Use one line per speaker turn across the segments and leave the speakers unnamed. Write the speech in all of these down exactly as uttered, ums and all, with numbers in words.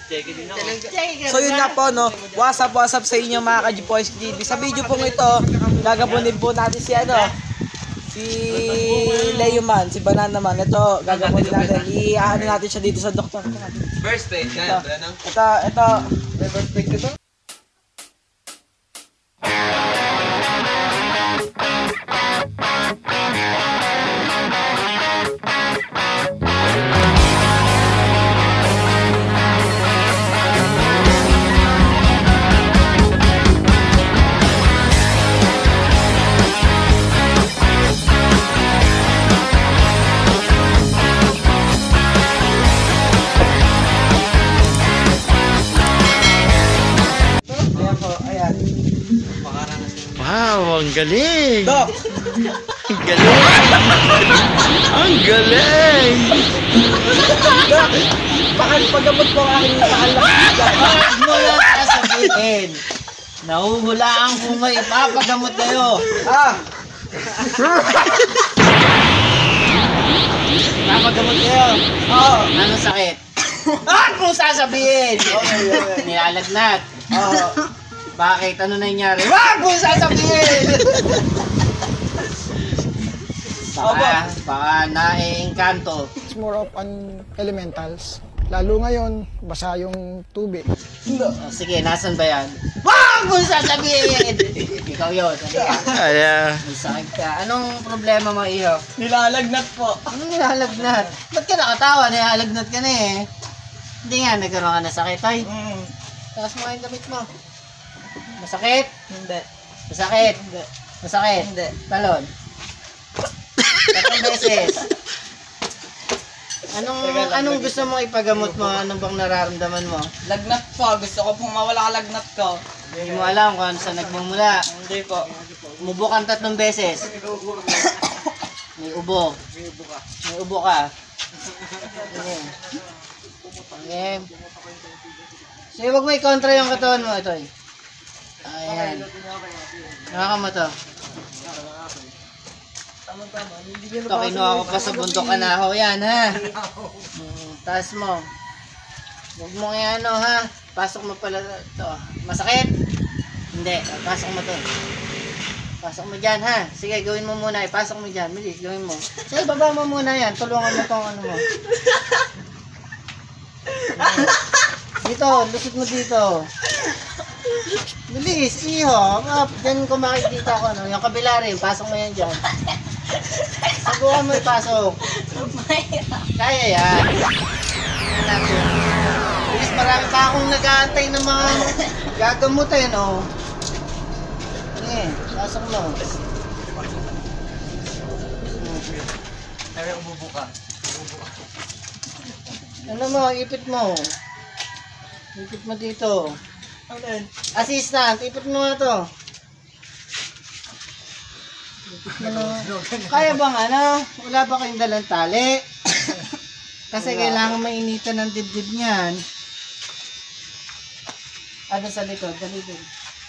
So yun nga po, no, what's up, what's up sa inyo mga ka-G Boys T V. Sa video pong ito, gagabunin po natin si ano, si Leo man, si Banana man. Ito, gagabunin natin, i-ano natin siya dito sa doktor.
First page, yan.
Ito, ito, may first page ko to.
Wow, ang galing!
Dok!
Ang galing! Ang galing!
Dok! Bakal pagamot ko ang aking nakalak.
Huwag mo lang sasabihin. Nahuhulaan kung may ipapagamot kayo.
Ah!
Ipapagamot kayo.
Oo!
Anong sakit? Huwag mo sasabihin.
Okay, okay.
Nilalagnat.
Oo.
Bakit? Ano nangyari? Wag mo sasabihin! Baka, baka na-engkanto.
It's more of an elementals. Lalo ngayon, basa yung tubig.
Oh, sige, nasan ba yan? Wag mo sasabihin! Ikaw yun.
Ayan.
May sakit ka. Anong problema mo, iho?
Nilalagnat po.
Anong nilalagnat? Ba't ka nakatawa? Nilalagnat ka na eh. Hindi nga, nagkaroon ka na sakit. Ay,
Mm.
takas mo yung damit mo. Masakit?
Hindi.
Masakit?
Hindi.
Masakit?
Hindi.
Talon? Tatlong beses. Anong anong gusto mo ipagamot mo? Ano bang nararamdaman mo?
Lagnat po. Gusto ko pong mawala ka lagnat ko.
Hindi mo alam kung saan nagmumula.
Hindi po.
Umubo kang tatlong beses. May ubo. May ubo ka. Okay. Okay. Sige, wag mo i-contra yung katawan mo. Ito eh. Ayan. Nakaka mo to. Ito, kinuha ko pa sa bundok anahaw yan, ha? Mm, taas mo. Huwag mo kaya ano, ha? Pasok mo pala ito. Masakit? Hindi. Pasok mo to. Pasok mo dyan, ha? Sige, gawin mo muna. Ipasok mo dyan. Bilis, gawin mo. Sige, baba mo muna yan. Tulungan mo tong ano mo. Dito, lusot mo dito. Bilis, iho. Ah, dyan ko makikita ko, no? Yung kabila rin, pasok mo yan dyan. Subukan mo ipasok. Kaya yan. Bilis, marami pa akong nag-aantay ng mga gagamutin, no? Sige, pasok mo.
Sabi ko bubuka.
Ano mo, ipit mo. Ipit mo dito. Assistant, ipit mo nga to. Ano? Kaya bang ano? Wala ba kayong dalang tali? Kasi kailangan mainitan ng dibdib niyan. Ano sa likod? Dali din.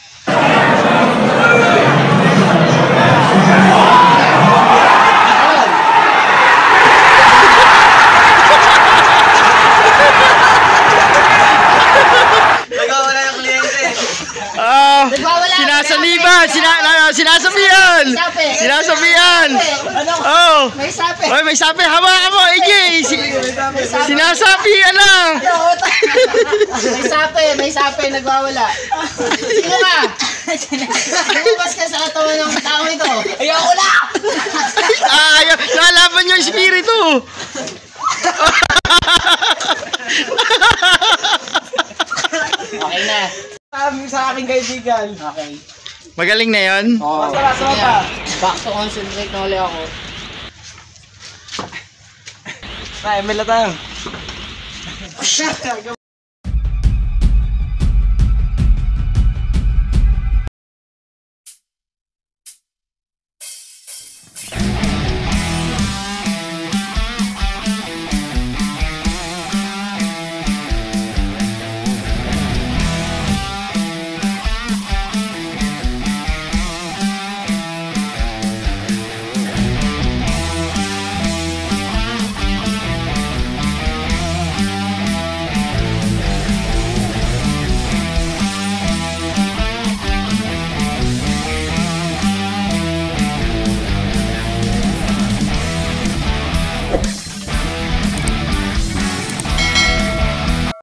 Ah, sinasaliban, sina, uh, sinasabihan. Sinasabihan. Oh.
May sapi.
Oy, may sabi. Hawakan mo, A J. Si, sinasabihan na.
May sapi, may sapi, nagwawala. Sino ka? Lumabas ka sa katawan ng tao ito. Ayoko na!
Ah, ayaw. Lalaban yung espiritu.
Okay na.
Sabi sa aking kaibigan.
Okay.
Magaling na yon.
Oh,
Masarap, sarap pa.
back to concentrate na ulit ako.
Ay, may latang.